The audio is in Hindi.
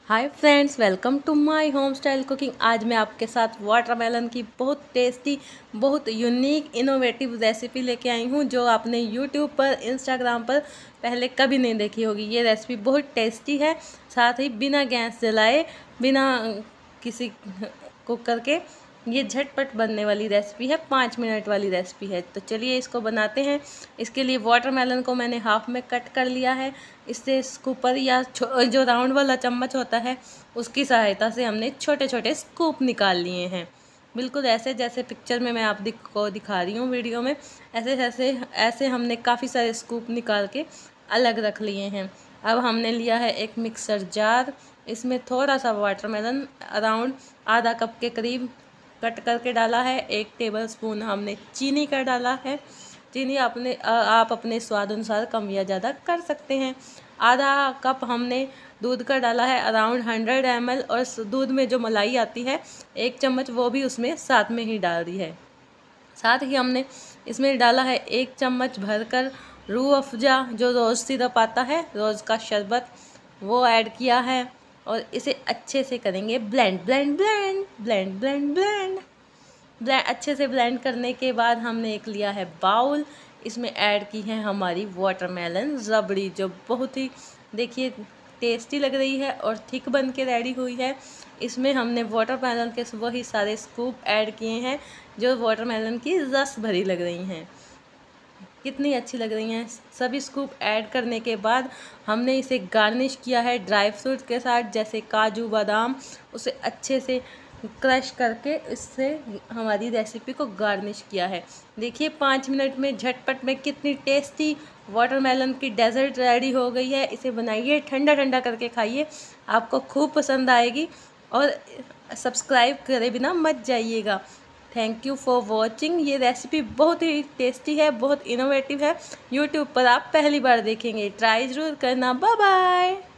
Hi friends, welcome to my home style cooking. आज मैं आपके साथ वाटरमेलन की बहुत टेस्टी, बहुत यूनिक, इनोवेटिव रेसिपी लेके आई हूँ जो आपने यूट्यूब पर, इंस्टाग्राम पर पहले कभी नहीं देखी होगी। ये रेसिपी बहुत टेस्टी है, साथ ही बिना गैस जलाए, बिना किसी कुकर के ये झटपट बनने वाली रेसिपी है। 5 मिनट वाली रेसिपी है। तो चलिए इसको बनाते हैं। इसके लिए वाटरमेलन को मैंने हाफ में कट कर लिया है। इससे स्कूपर या जो राउंड वाला चम्मच होता है उसकी सहायता से हमने छोटे छोटे स्कूप निकाल लिए हैं। बिल्कुल ऐसे जैसे पिक्चर में मैं आप को दिखा रही हूँ वीडियो में। ऐसे हमने काफ़ी सारे स्कूप निकाल के अलग रख लिए हैं। अब हमने लिया है एक मिक्सर जार। इसमें थोड़ा सा वाटरमेलन अराउंड आधा कप के करीब कट करके डाला है। 1 टेबलस्पून हमने चीनी का डाला है। चीनी आप अपने स्वाद अनुसार कम या ज़्यादा कर सकते हैं। आधा कप हमने दूध का डाला है अराउंड 100 ml, और दूध में जो मलाई आती है 1 चम्मच, वो भी उसमें साथ में ही डाल दी है। साथ ही हमने इसमें डाला है 1 चम्मच भरकर रूह अफ़ज़ा, जो रोज़ सिरप आता है, रोज़ का शरबत, वो ऐड किया है। और इसे अच्छे से करेंगे blend blend blend blend blend blend blend. अच्छे से ब्लेंड करने के बाद हमने एक लिया है बाउल। इसमें ऐड की है हमारी वाटरमेलन रबड़ी, जो बहुत ही देखिए टेस्टी लग रही है और थिक बन के रेडी हुई है। इसमें हमने वाटरमेलन के वही सारे स्कूप ऐड किए हैं जो वाटरमेलन की रस भरी लग रही हैं। कितनी अच्छी लग रही हैं। सभी स्कूप ऐड करने के बाद हमने इसे गार्निश किया है ड्राई फ्रूट के साथ, जैसे काजू बादाम। उसे अच्छे से क्रश करके इससे हमारी रेसिपी को गार्निश किया है। देखिए 5 मिनट में झटपट में कितनी टेस्टी वाटरमेलन की डेजर्ट रेडी हो गई है। इसे बनाइए, ठंडा ठंडा करके खाइए, आपको खूब पसंद आएगी। और सब्सक्राइब करे बिना मत जाइएगा। Thank you for watching. ये रेसिपी बहुत ही टेस्टी है, बहुत इनोवेटिव है। यूट्यूब पर आप पहली बार देखेंगे, ट्राई ज़रूर करना। Bye bye.